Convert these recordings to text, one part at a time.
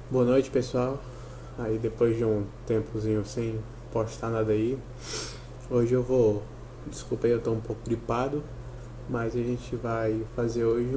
Boa noite, pessoal. Aí depois de um tempozinho sem postar nada aí, hoje eu vou, desculpa aí, eu tô um pouco gripado, mas a gente vai fazer hoje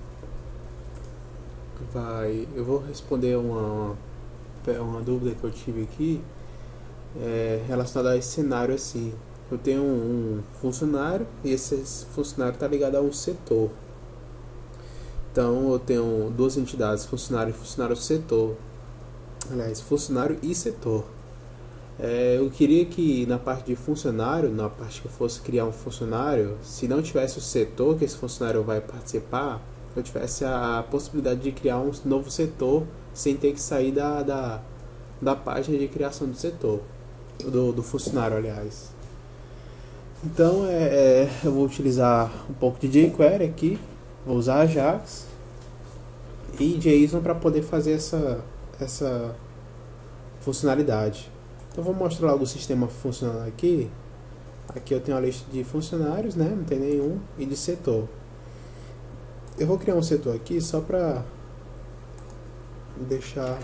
eu vou responder uma dúvida que eu tive aqui, relacionada a esse cenário assim. Eu tenho um funcionário e esse funcionário está ligado a um setor. Então eu tenho duas entidades, funcionário e funcionário setor. Aliás, funcionário e setor. Eu queria que na parte de funcionário, na parte que eu fosse criar um funcionário, se não tivesse o setor que esse funcionário vai participar, eu tivesse a possibilidade de criar um novo setor sem ter que sair da página de criação do setor, do funcionário, aliás. Então eu vou utilizar um pouco de jQuery aqui, vou usar Ajax e JSON para poder fazer essa funcionalidade. Então vou mostrar logo o sistema funcionando aqui. Aqui eu tenho a lista de funcionários, né? Não tem nenhum. E de setor. Eu vou criar um setor aqui só para deixar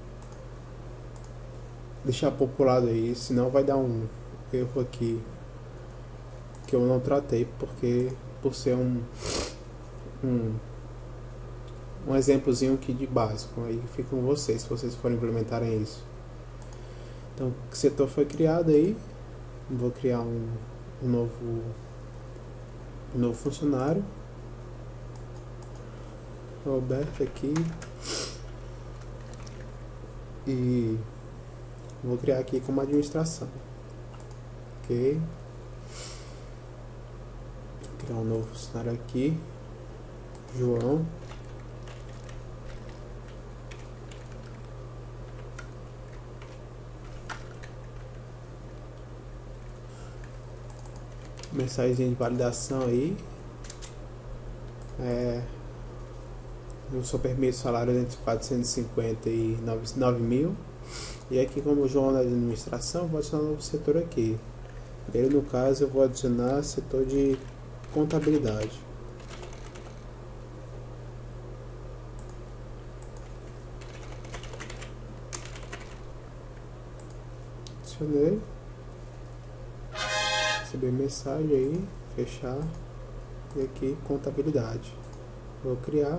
populado aí, senão vai dar um erro aqui que eu não tratei, porque por ser um, um exemplozinho aqui de básico. Aí fica com vocês, se vocês forem implementarem isso. Então o setor foi criado aí. Vou criar um novo funcionário. Roberto aqui. E vou criar aqui como administração. Ok. Vou criar um novo funcionário aqui. João. Mensagem de validação aí. Eu só permito salário entre 450 e 9 mil. E aqui, como o João é da administração, vou adicionar um novo setor aqui. Ele, no caso, eu vou adicionar setor de contabilidade. Adicionei. Receber mensagem aí, fechar. E aqui, contabilidade. Vou criar.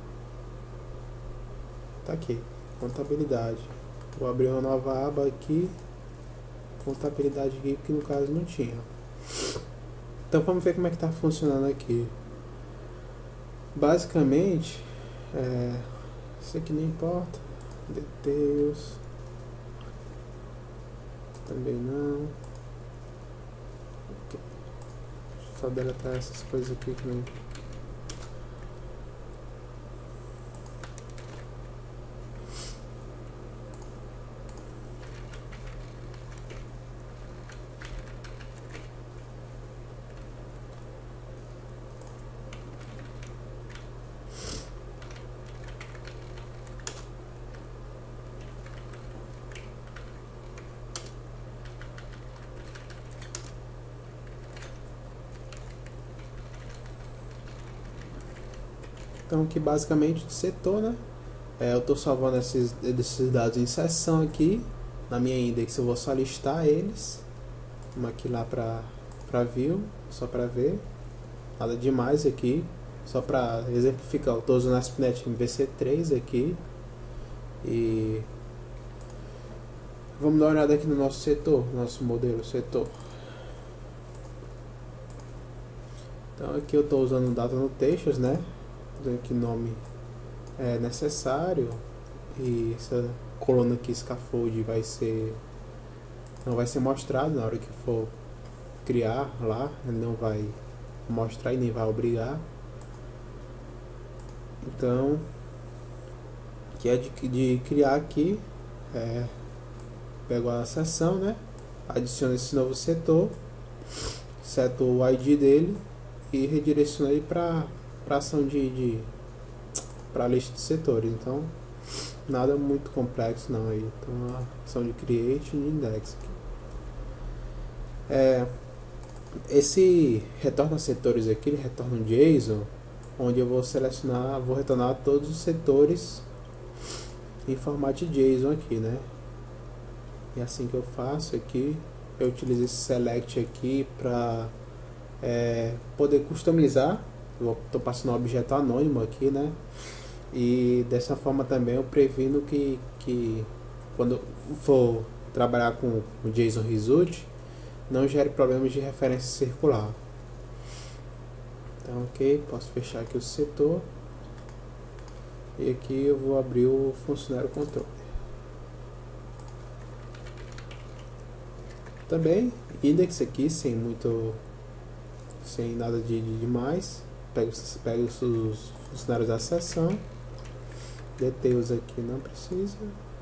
Tá aqui, contabilidade. Vou abrir uma nova aba aqui, contabilidade aqui, que no caso não tinha. Então vamos ver como é que está funcionando aqui. Basicamente, isso aqui não importa. Details. Também não. Okay. Só deletar essas coisas aqui que não. Então aqui basicamente de setor, né? Eu estou salvando esses dados em seção aqui. Na minha index eu vou só listar eles. Vamos aqui lá para view, só para ver. Nada demais aqui. Só para exemplificar, eu estou usando a ASP.NET MVC3 aqui. E vamos dar uma olhada aqui no nosso setor, nosso modelo setor. Então aqui eu estou usando data notations, né? Que nome é necessário, e essa coluna aqui scaffold não vai ser mostrado na hora que for criar lá, ele não vai mostrar e nem vai obrigar. Então, que é de criar aqui, pego a seção, né? Adiciono esse novo setor, seto o ID dele e redireciono ele para ação para a lista de setores. Então nada muito complexo não aí. Então a ação de create e index aqui. Esse retorna setores aqui, ele retorna um JSON onde eu vou retornar todos os setores em formato de JSON aqui, né? E assim que eu faço aqui, eu utilizo esse select aqui para poder customizar. Eu estou passando um objeto anônimo aqui, né? E dessa forma também eu previno que quando for trabalhar com o JSON Result, não gere problemas de referência circular. Então, ok, posso fechar aqui o setor. E aqui eu vou abrir o funcionário controle. Também, index aqui, sem nada de demais. Pego os funcionários da seção. Details aqui não precisa.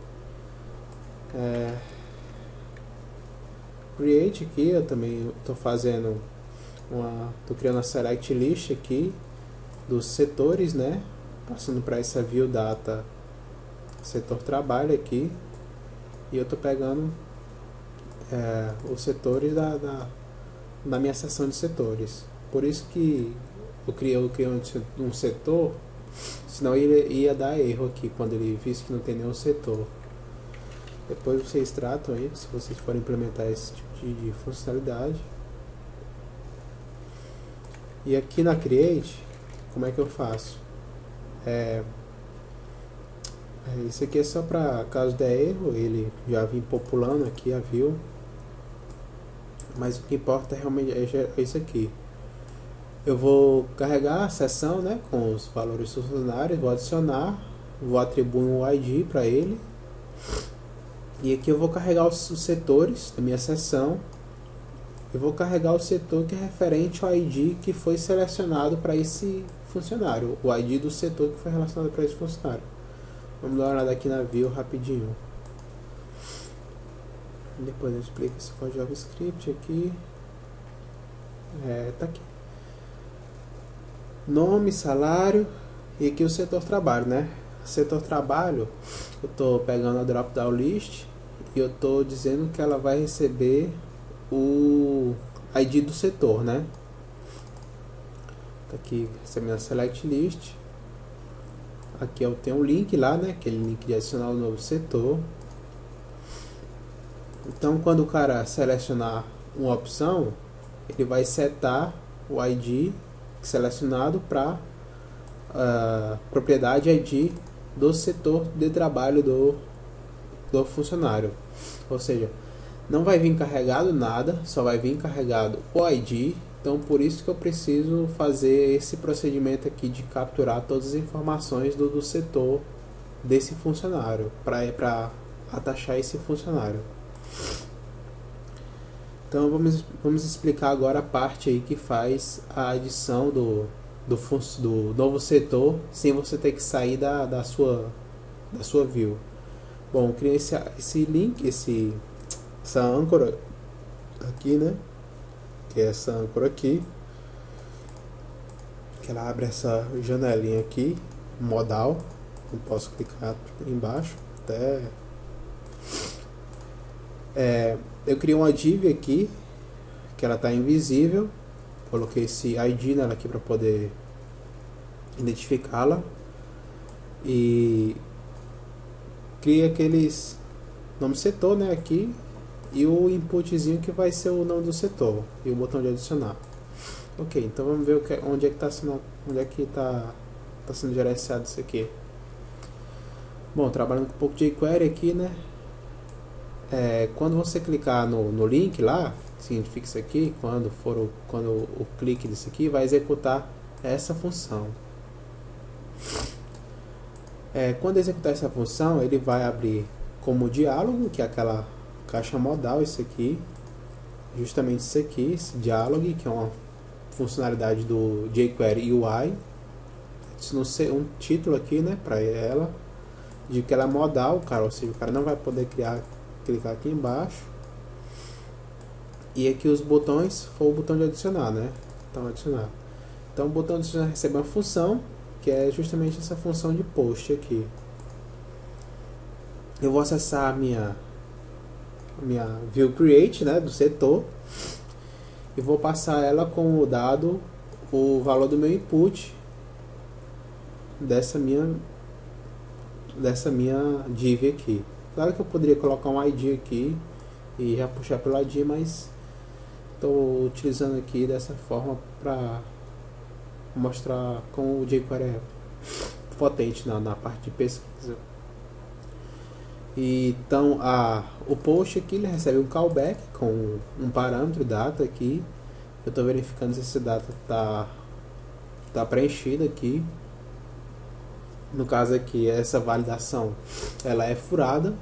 Create aqui, eu também estou fazendo estou criando a select list aqui dos setores, né? Passando para essa view data setor trabalho aqui, e eu estou pegando os setores da minha seção de setores. Por isso que eu criei um setor, senão ele ia dar erro aqui quando ele visse que não tem nenhum setor. Depois vocês tratam aí, se vocês forem implementar esse tipo de funcionalidade. E aqui na Create, como é que eu faço? Isso aqui é só para caso der erro, ele já vem populando aqui a view. Mas o que importa realmente é isso aqui. Eu vou carregar a seção, né, com os valores dos funcionários, vou adicionar, vou atribuir um ID para ele. E aqui eu vou carregar os setores da minha seção. Eu vou carregar o setor que é referente ao ID que foi selecionado para esse funcionário, o ID do setor que foi relacionado para esse funcionário. Vamos dar uma olhada aqui na view rapidinho. Depois eu explico esse código JavaScript aqui. Tá aqui. Nome, salário e aqui o setor trabalho, né? Setor trabalho, eu estou pegando a drop down list e eu estou dizendo que ela vai receber o ID do setor, né? Tá aqui recebendo a select list. Aqui eu tenho um link lá, né? Aquele link de adicionar o novo setor. Então, quando o cara selecionar uma opção, ele vai setar o ID selecionado para propriedade ID do setor de trabalho do funcionário. Ou seja, não vai vir carregado nada, só vai vir carregado o ID. Então, por isso que eu preciso fazer esse procedimento aqui de capturar todas as informações do setor desse funcionário para atachar esse funcionário. Então vamos explicar agora a parte aí que faz a adição do novo setor sem você ter que sair da sua view. Bom, eu criei esse link, essa âncora aqui, né? Que é essa âncora aqui, que ela abre essa janelinha aqui, modal. Eu posso clicar embaixo até. Eu criei uma div aqui que ela está invisível, coloquei esse ID nela aqui para poder identificá-la e criei aqueles nome setor, né, aqui, e o inputzinho que vai ser o nome do setor e o botão de adicionar. Ok, então vamos ver onde é que está sendo gerenciado isso aqui. Bom, trabalhando com um pouco de jQuery aqui, né? Quando você clicar no link lá, significa isso aqui, quando o clique disso aqui vai executar essa função. Quando executar essa função, ele vai abrir como diálogo, que é aquela caixa modal, isso aqui, justamente isso aqui, esse diálogo, que é uma funcionalidade do jQuery UI. Um título aqui, né, para ela, de que ela é modal, cara, ou seja, o cara não vai poder clicar aqui embaixo. E aqui os botões foi o botão de adicionar, né? Então adicionar. Então o botão de adicionar recebe uma função que é justamente essa função de post aqui. Eu vou acessar a minha view create, né, do setor, e vou passar ela com o dado, o valor do meu input dessa minha dessa minha div aqui. Claro que eu poderia colocar um ID aqui e já puxar pelo ID, mas estou utilizando aqui dessa forma para mostrar como o jQuery é potente na parte de pesquisa. E, então o post aqui ele recebe um callback com um parâmetro data aqui. Eu estou verificando se essa data tá preenchida aqui. No caso aqui, essa validação ela é furada.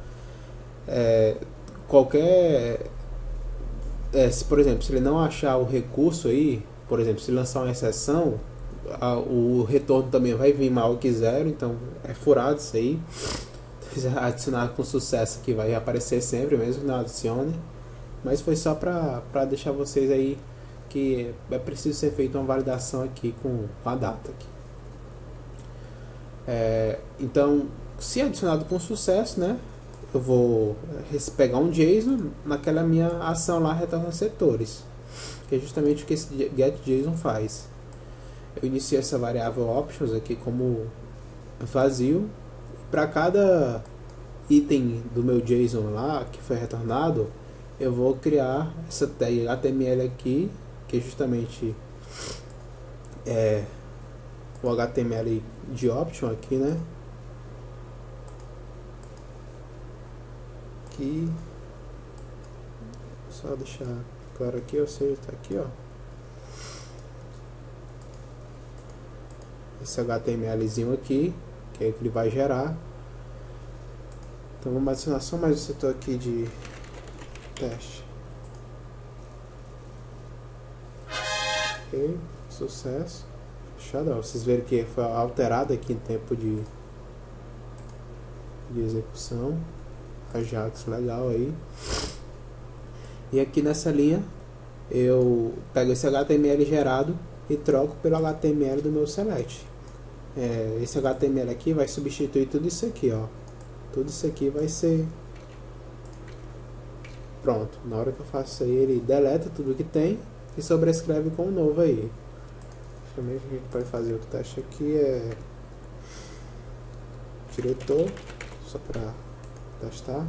Se por exemplo, se ele não achar o recurso aí, por exemplo, se lançar uma exceção, o retorno também vai vir maior que zero, então é furado isso aí. Adicionar com sucesso aqui vai aparecer sempre, mesmo que não adicione, mas foi só para deixar vocês aí que é preciso ser feita uma validação aqui com a data aqui. Então, se adicionado com sucesso, né, eu vou pegar um JSON naquela minha ação lá, retornar setores, que é justamente o que esse getJSON faz. Eu iniciei essa variável options aqui como vazio. Para cada item do meu JSON lá que foi retornado, eu vou criar essa tag HTML aqui, que é justamente o HTML de option aqui, né? Aqui, só deixar claro aqui, ou seja, tá aqui, ó. Esse HTMLzinho aqui, que é o que ele vai gerar. Então vamos adicionar só mais um setor aqui de teste. Ok, sucesso. Fechado. Vocês viram que foi alterado aqui em tempo de execução. Ajax, legal aí. E aqui nessa linha eu pego esse HTML gerado e troco pelo HTML do meu select. Esse HTML aqui vai substituir tudo isso aqui, ó. Tudo isso aqui vai ser pronto. Na hora que eu faço isso aí, ele deleta tudo que tem e sobrescreve com um novo aí. Também a gente pode fazer outro teste aqui, diretor, só para testar.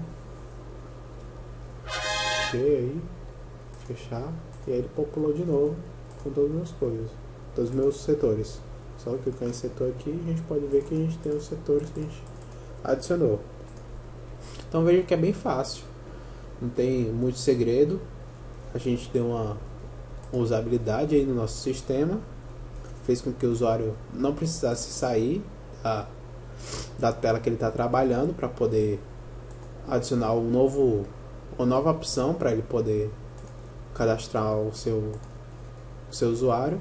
Ok, aí, fechar, e aí ele populou de novo com todas as minhas coisas, todos os meus setores. Só clicar em setor aqui, a gente pode ver que a gente tem os setores que a gente adicionou. Então veja que é bem fácil, não tem muito segredo. A gente deu uma usabilidade aí no nosso sistema, fez com que o usuário não precisasse sair da tela que ele está trabalhando para poder adicionar uma nova opção para ele poder cadastrar o seu usuário,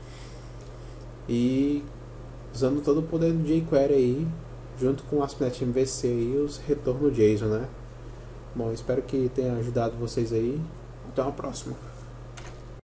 e usando todo o poder do jQuery aí, junto com o ASP.NET MVC e os retornos JSON, né? Bom, espero que tenha ajudado vocês aí. Até a próxima.